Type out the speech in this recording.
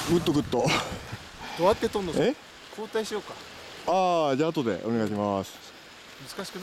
グッとグッと。 どうやって取んの？ え？ 交代しようか。 ああ、じゃあ後でお願いします。 難しくない？